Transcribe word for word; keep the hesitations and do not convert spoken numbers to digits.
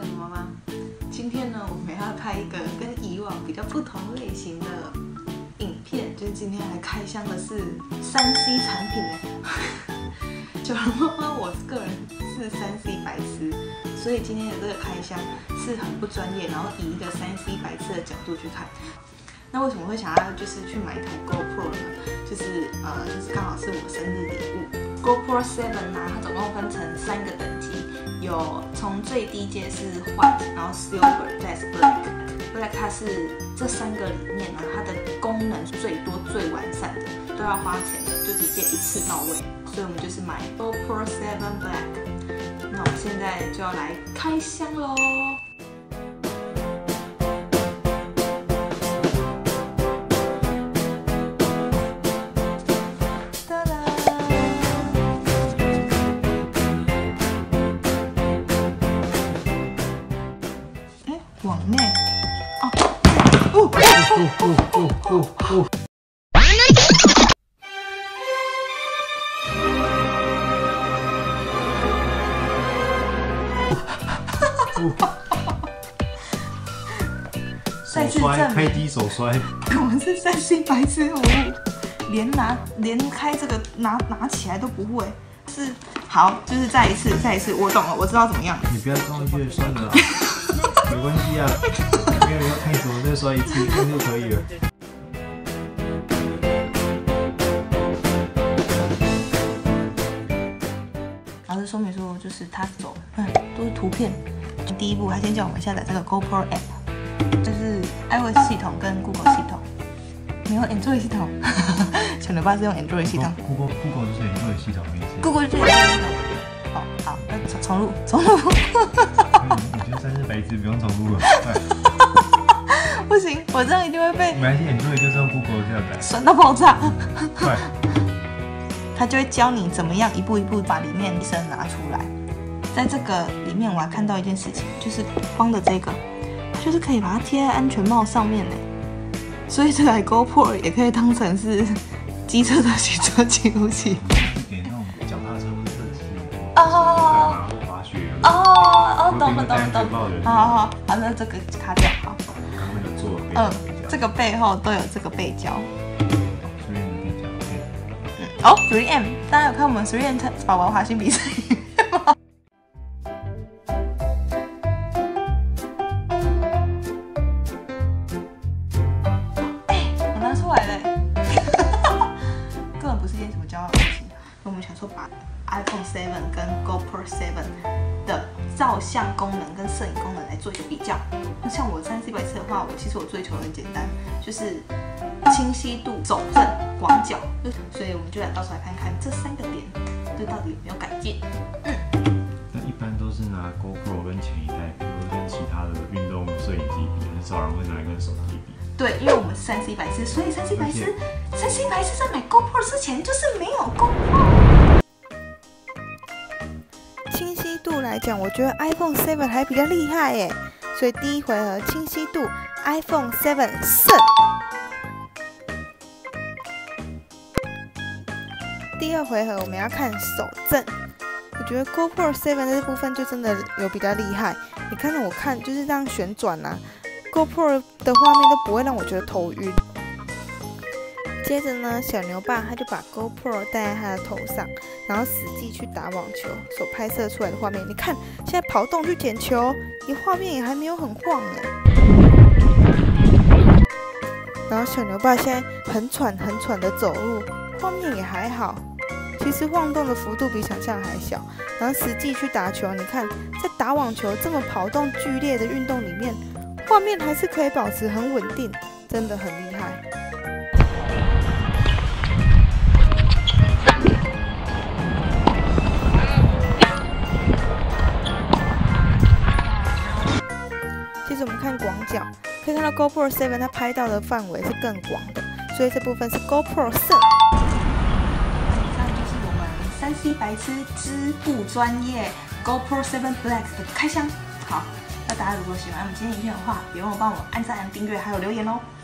小妈妈，今天呢，我们要拍一个跟以往比较不同类型的影片，就是今天来开箱的是三 C 产品哎。小妈妈，我个人是三 C 白痴，所以今天的这个开箱是很不专业，然后以一个三 C 白痴的角度去看。那为什么会想要就是去买一台 GoPro 呢？就是呃，就是刚好是我生日礼物。GoPro 七呢，它总共分成三个等级，有从最低阶是 White， 然后 Silver， 再是 Black。Black 它是这三个里面呢，它的功能最多、最完善的，都要花钱的，就直接一次到位。所以我们就是买 GoPro 七 Black。那我们现在就要来开箱喽。往内哦，哦哦哦哦哦哦！ 手摔，开机手摔。 我们是三 C 白痴，我连拿连开这个拿拿起来都不会。是好，就是再一次，再一次，我懂了，我知道怎么样。 你不要装一句算了啦。没关系啊，没有要看什么再刷一次，这样就可以了。 老师说明书就是它走，嗯，都是图片。第一步，他先叫我们下载这个 GoPro App， 这是 iOS 系统跟 Google 系统，没有 Android 系统。小牛爸是用 Android 系统 ，Google Google 就是 Android 系统，没事。 Google 就是 Android 系统。好，好，那重重录，重录。 你觉得三只白痴不用重录了？ 不行，我这样一定会被。 没关系 ，Android 就是用 Google 下载， 酸到爆炸。 快！ 他就会教你怎么样一步一步把里面医生拿出来。在这个里面，我还看到一件事情，就是光的这个，它就是可以把它贴在安全帽上面呢。所以这台 GoPro 也可以当成是机车的行车记录器。 给那种脚踏车测试哦， 滑雪哦哦，懂了懂了懂了。 好好好，好，那这个卡掉好。 刚刚有做。 嗯，这个背后都有这个背胶。 所以你背胶 ，OK。 嗯，哦 ，three M， 大家有看我们 three M 宝宝滑行比赛吗？我们想说把 iPhone 七跟 GoPro 七的照相功能跟摄影功能来做一个比较。那像我三 C 白痴的话，我其实我追求很简单，就是清晰度、走正、广角。所以我们就来到时候来看看这三个点，对到底有没有改进。嗯。 那一般都是拿 GoPro 跟前一代，比如跟其他的运动摄影机比，很少人会拿来跟手机比。 对，因为我们是三 C 白痴，所以三 C 白痴，三 C 白痴在买 GoPro 之前就是没有 GoPro。 清晰度来讲，我觉得 iPhone 七还比较厉害耶，所以第一回合清晰度 iPhone 七胜。第二回合我们要看手震，我觉得 GoPro 七这部分就真的有比较厉害。你看到我看就是这样旋转啊。GoPro 的画面都不会让我觉得头晕。接着呢，小牛爸他就把 GoPro 戴在他的头上，然后实际去打网球所拍摄出来的画面。你看，现在跑动去捡球，你画面也还没有很晃呢。然后小牛爸现在很喘很喘的走路，画面也还好。其实晃动的幅度比想象还小。然后实际去打球，你看，在打网球这么跑动剧烈的运动里面。画面还是可以保持很稳定，真的很厉害。接着我们看广角，可以看到 GoPro 七它拍到的范围是更广的，所以这部分是 GoPro 胜。 以上就是我们三 C 白痴之不专业 GoPro 七 Black 的开箱。好。那大家如果喜欢我们今天影片的话，别忘了帮我们按赞、订阅还有留言哦。